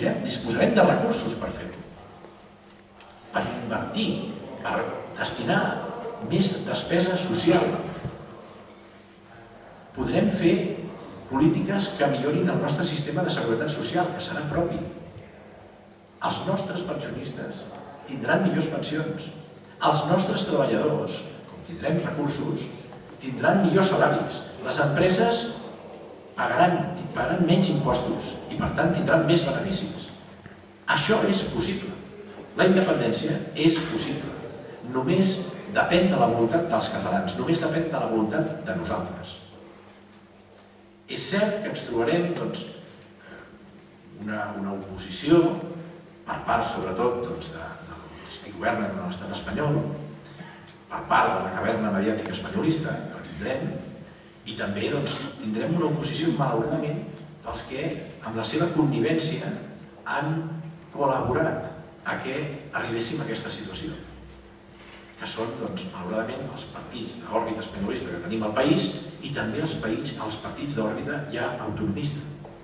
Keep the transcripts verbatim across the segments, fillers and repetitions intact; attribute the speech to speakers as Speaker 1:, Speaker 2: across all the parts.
Speaker 1: aconseguirem, disposarem de recursos per fer-ho, per invertir, per destinar més despesa social. Podrem fer polítiques que millorin el nostre sistema de seguretat social, que serà propi. Els nostres pensionistes tindran millors pensions. Els nostres treballadors, com tindrem recursos, tindran millors salaris. Les empreses pagaran, pagaran menys impostos i, per tant, tindran més beneficis. Això és possible. La independència és possible. Només depèn de la voluntat dels catalans, només depèn de la voluntat de nosaltres. És cert que ens trobarem una oposició per part, sobretot, dels que governen a l'estat espanyol, per part de la caverna mediàtica espanyolista, que la tindrem, i també tindrem una oposició, malauradament, dels que, amb la seva connivència, han col·laborat a que arribéssim a aquesta situació, que són, malauradament, els partits d'òrbita espanyolista que tenim al país i també els partits d'òrbita ja autonomista.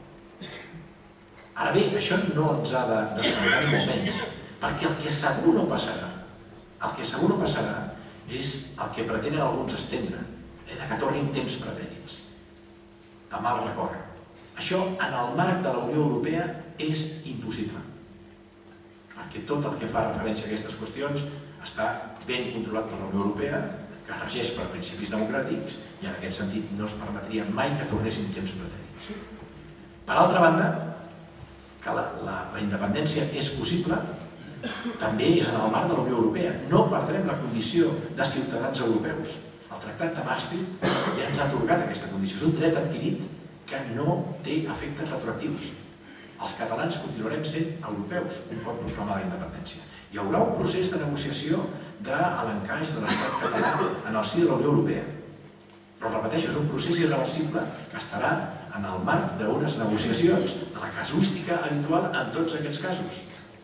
Speaker 1: Ara bé, això no ens ha de desconnectar ni molt menys, perquè el que segur no passarà, el que segur no passarà és el que pretenen alguns estendre, que tornin temps pretèrits, de mal record. Això, en el marc de la Unió Europea, és impossible, perquè tot el que fa referència a aquestes qüestions està ben controlat per la Unió Europea, que regeix per principis democràtics, i en aquest sentit no es permetria mai que tornessin temps pretèrits. Per altra banda, que la independència és possible, també és en el marc de la Unió Europea. No perdrem la condició de ciutadans europeus. El Tractat de Maastricht ja ens ha atorgat aquesta condició. És un dret adquirit que no té efectes retroactius. Els catalans continuarem sent europeus un cop proclamada la independència. Hi haurà un procés de negociació de l'encaix de l'estat català en el si de la Unió Europea. Però, repeteixo, és un procés irreversible que estarà en el marc d'unes negociacions de la casuística habitual en tots aquests casos.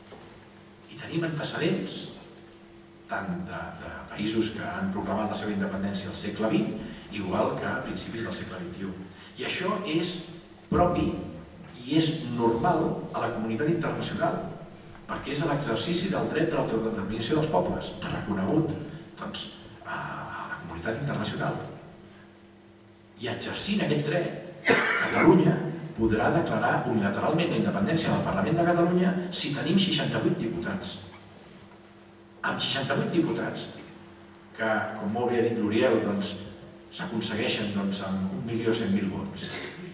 Speaker 1: I tenim antecedents tant de països que han proclamat la seva independència al segle vint, igual que a principis del segle vint-i-u. I això és propi i és normal a la comunitat internacional, perquè és l'exercici del dret de l'autodeterminació dels pobles, reconegut a la comunitat internacional. I exercint aquest dret, Catalunya podrà declarar unilateralment la independència del Parlament de Catalunya si tenim seixanta-vuit diputats. Amb seixanta-vuit diputats, que, com molt bé ha dit l'Uriel, s'aconsegueixen amb un milió cent mil vots.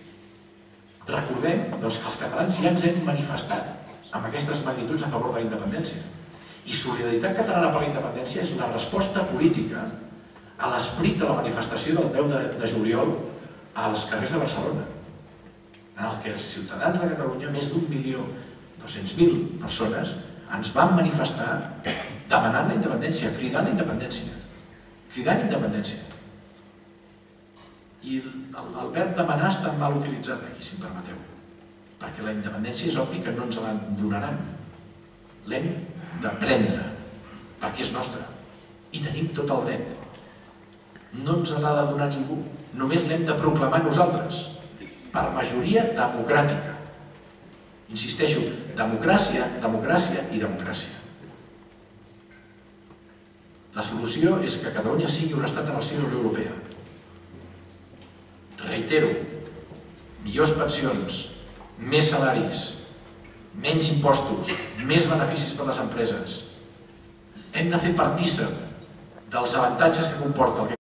Speaker 1: Recordem que els catalans ja ens hem manifestat amb aquestes magnituds a favor de la independència. I Solidaritat Catalana per la Independència és la resposta política a l'esperit de la manifestació del deu de juliol als carrers de Barcelona, en què els ciutadans de Catalunya, més d'un milió dos-cents mil persones, ens van manifestar demanant la independència, cridant la independència, cridant independència. I el verb demanar està mal utilitzat aquí, si em permeteu, perquè la independència és obvi que no ens la donaran. L'hem de prendre, perquè és nostra, i tenim tot el dret. No ens l'ha de donar ningú, només l'hem de proclamar nosaltres, per majoria democràtica. Insisteixo, democràcia, democràcia i democràcia. La solució és que Catalunya sigui un estat en el si de la Unió Europea. Reitero, millors pensions, més salaris, menys impostos, més beneficis per a les empreses. Hem de fer partícip dels avantatges que comporta el que